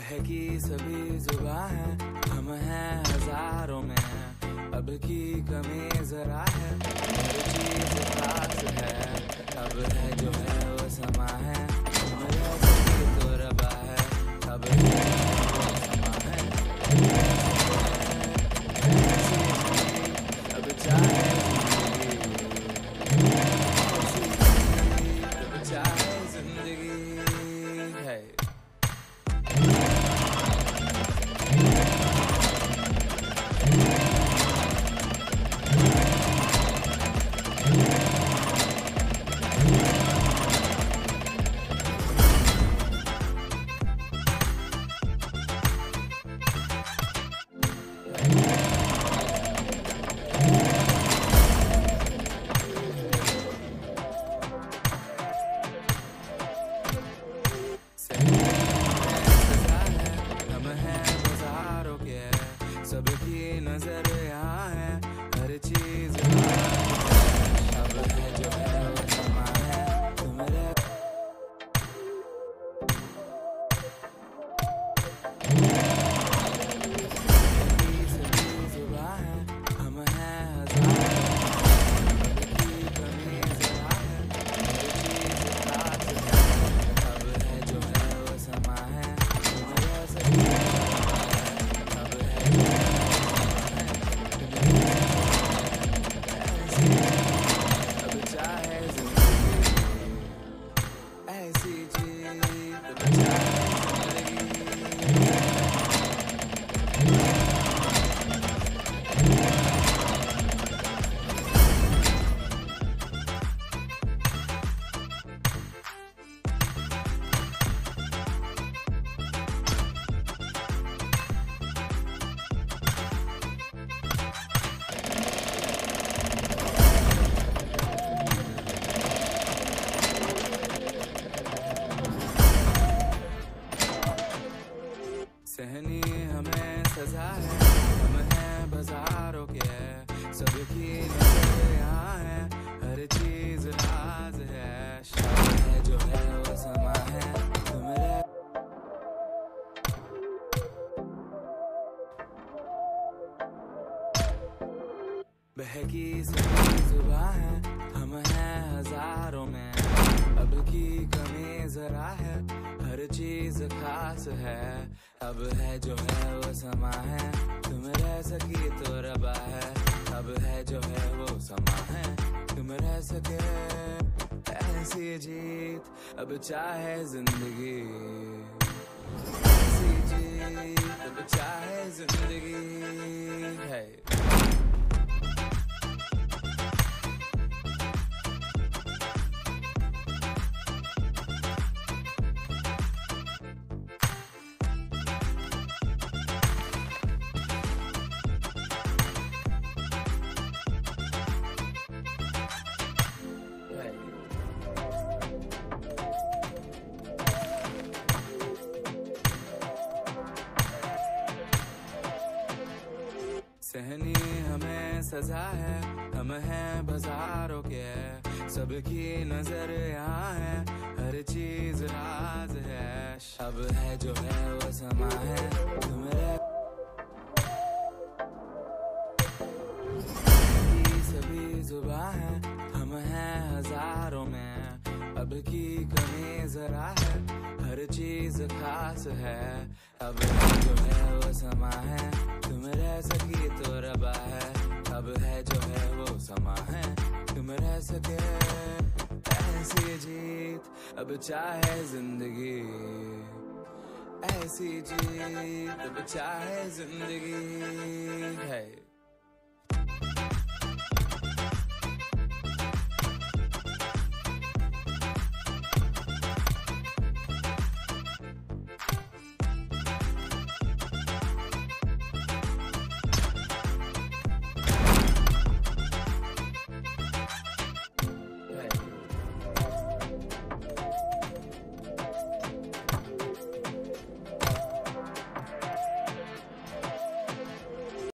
बहकी सभी जुबां है, हम हैं हजारों में, अब की कमी जरा है, हर चीज खास है, अब है जो है वो समा है, तुम रह सके तो रबा है, अब है जो है वो समा है, अब चाहे अब चाहे जिंदगी है। सबकी नजर यहाँ है, हर चीज अब है जो है वो समा है, तुम रह सभी जुबां है, हम हैं हजारों, की कमी जरा है, हर चीज खास है, अब है जो है वो समा है, तुम रह सके अब है जो है अब चाहे जिंदगी ऐसी जीत, अब चाहे जिंदगी सहनी हमें सजा है, हम हैं बाजारों के, सबकी नजर यहाँ है, हर चीज राज है, शायद है जो है वो समा है, तुम रह बहकी सभी जुबां है, हम हैं हजारों में, अब की कमी जरा है, हर चीज खास है, अब है जो है वो समा है, तुम रह सकी तो रबा है, अब है जो है वो समा है, तुम रह सके ऐसी जीत, अब चाहे जिंदगी ऐसी जीत, अब चाहे जिंदगी है। सहनी हमें सजा है, हम हैं बाजारों के, सबकी नजर यहाँ है, हर चीज राज है, अब है जो है वो समा है, तुम सभी जुबां है, हम हैं हजारों में, अब की कमी जरा है, हर चीज खास है, अब है जो है वो समा है, तुम रह सकी तो रबा है, अब है जो है वो समा है, तुम रह सके ऐसी जीत, अब चाहे जिंदगी ऐसी जीत, अब चाहे जिंदगी है।